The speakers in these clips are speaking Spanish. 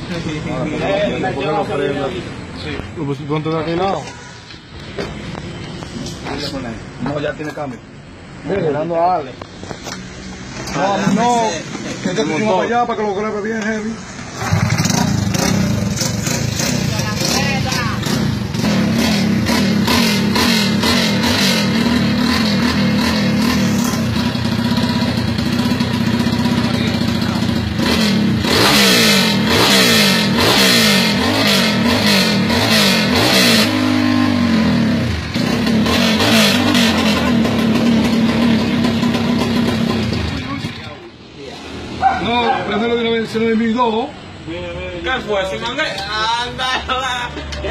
¿Por qué no prenda? Sí. Pues ponte de aquel lado. No, ya tiene cambio. Esperando a Ale. No, que te pusimos para allá para que lo grabe bien heavy. No, prendelo de una vez, se lo envidó. ¿Qué fue? ¿Si mangué? Anda,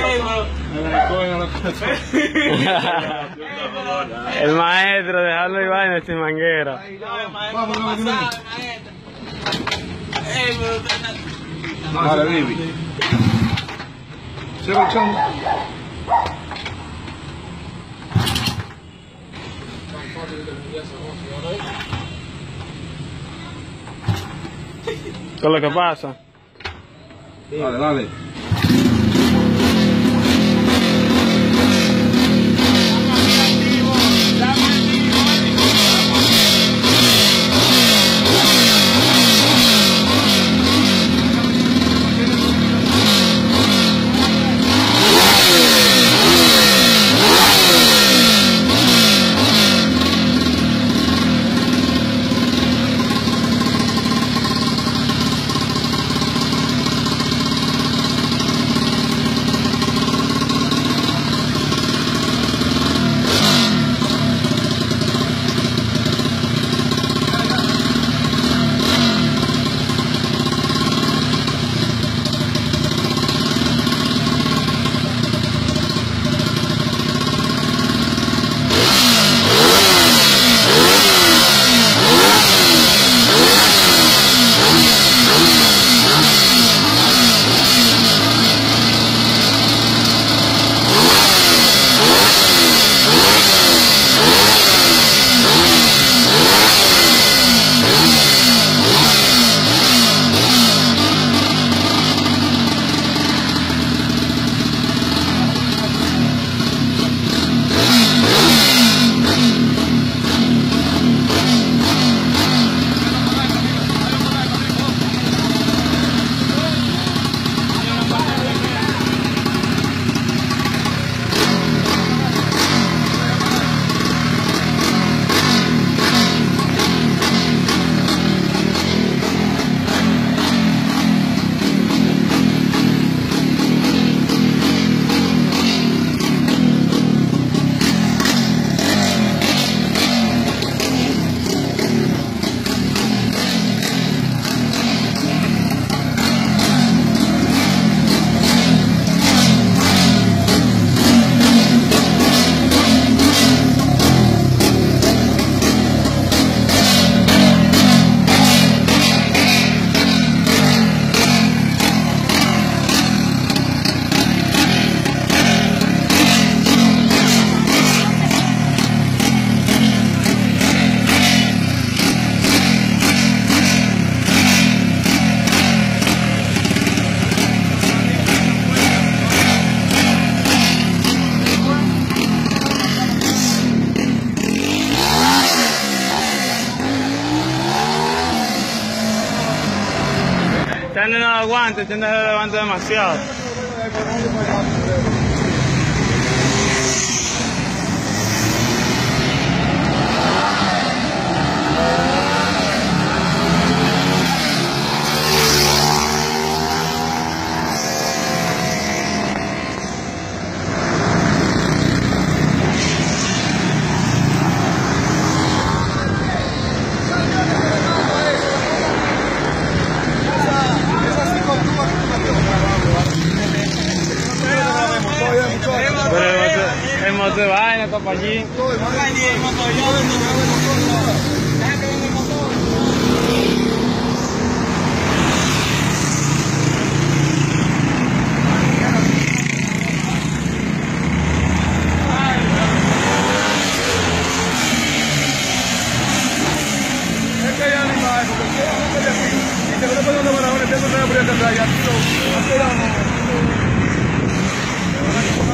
El maestro, dejarlo y vaina sin manguera. Dale, Vivi. Se va echando. ¿Qué es lo que pasa? Dale, dale. Este no aguanta, este no se levanta demasiado. El motor vaina, está para allí. Es que hay animales, porque si no, no estoy aquí. Y te lo estoy poniendo para ahora, la primera que traía, tío.